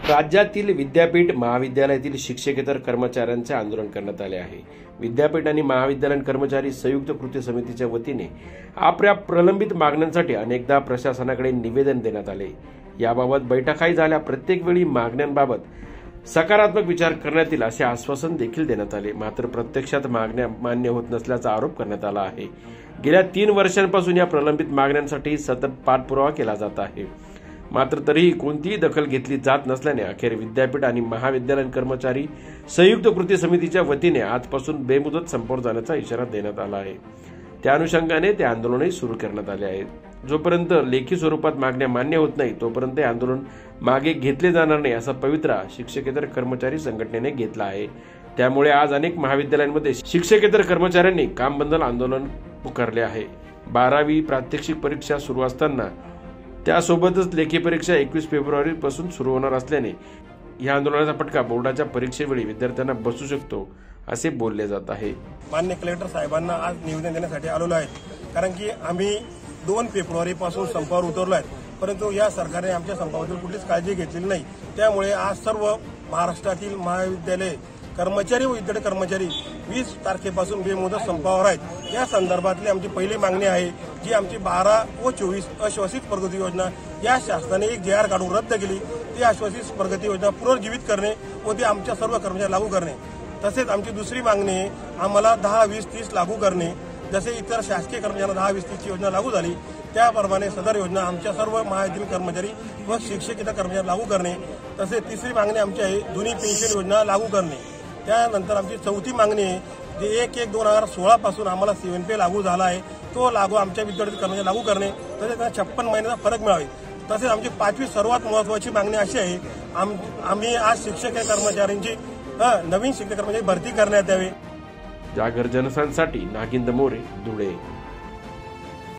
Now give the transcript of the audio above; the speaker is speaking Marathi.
राज्यातील विद्यापीठ महाविद्यालयातील शिक्षकेतर कर्मचाऱ्यांचे आंदोलन करण्यात आले आहे। विद्यापीठ आणि महाविद्यालयीन कर्मचारी संयुक्त कृती समितीच्या वतीने आपल्या प्रलंबित मागण्यांसाठी अनेकदा प्रशासनाकडे निवेदन देण्यात आले। याबाबत बैठकाही झाल्या। प्रत्येक वेळी मागण्यांबाबत सकारात्मक विचार करण्यात येईल असे आश्वासन देखील देण्यात आले। मात्र प्रत्यक्षात मागण्या मान्य होत नसल्याचा आरोप करण्यात आला आहे। गेल्या 3 वर्षांपासून या प्रलंबित मागण्यांसाठी सतत पाठपुरावा केला जात आहे, मात्र तरीही कोणतीही दखल घेतली जात नसल्याने अखेर विद्यापीठ आणि महाविद्यालयीन कर्मचारी संयुक्त कृती समितीच्या वतीने आजपासून बेमुदत संपावर जाण्याचा इशारा देण्यात आला आहे। त्या अनुषंगाने ते आंदोलनही सुरू करण्यात आले आहे। जोपर्यंत लेखी स्वरूपात मागण्या मान्य होत नाही तोपर्यंत हे आंदोलन मागे घेतले जाणार नाही असा पवित्रा शिक्षकेतर कर्मचारी संघटनेने घेतला आहे। त्यामुळे आज अनेक महाविद्यालयांमध्ये शिक्षकेतर कर्मचाऱ्यांनी काम बंद आंदोलन पुकारले आहे। 12वी प्रात्यक्षिक परीक्षा सुरू असताना त्यासोबतच लेखी परीक्षा 21 फेब्रुवारी पासून सुरू होणार असल्याने या आंदोलनाचा फटका बोर्डाच्या परीक्षेवेळी विद्यार्थ्यांना बसू शकतो असे बोलले जात आहे। माननीय कलेक्टर साहेबांना आज निवेदन देण्यासाठी आलेलो आहे, कारण की आम्ही 2 फेब्रुवारी पासून संपावर उतरलो आहे, परंतु या सरकारने आमच्या संपाबद्दल कुठलीच काळजी घेतलेली नाही। त्यामुळे आज सर्व महाराष्ट्रातील महाविद्यालय कर्मचारी व विद्यार्थी कर्मचारी 20 तारखेपासून बेमुदत संपावर आहेत। या संदर्भातली आमची पहिली मागणी आहे, जी आमची 12 व 24 आश्वासित प्रगती योजना या शासनाने एक JR काढून रद्द केली। ती आश्वासित प्रगती योजना पुनर्जीवित करणे व ती आमच्या सर्व कर्मचारी लागू करणे। तसेच आमची दुसरी मागणी आहे, आम्हाला 10, 20, 30 लागू करणे। जसे इतर शासकीय कर्मचाऱ्यांना 10, 20, 30 ची योजना लागू झाली त्याप्रमाणे सदर योजना आमच्या सर्व महाविद्यालयीन कर्मचारी व शिक्षकेतर कर्मचारी लागू करणे। तसेच तिसरी मागणी आमची आहे, जुनी पेन्शन योजना लागू करणे। त्यानंतर आमची चौथी मागणी आहे, जे 1/1/2016 पासून आम्हाला 7 पे लागू झाला आहे, तो लागू आमच्या विद्यार्थी कर्मचारी लागू करणे। तसेच त्यांना 56 महिन्याचा फरक मिळावे। तसेच आमची 5वी सर्वात महत्त्वाची मागणी अशी आहे, आम्ही आज शिक्षक कर्मचाऱ्यांची नवीन शिक्षक कर्मचारी भरती करण्यात यावे। जागर जनसांसाठी नागिंद मोरे, धुळे।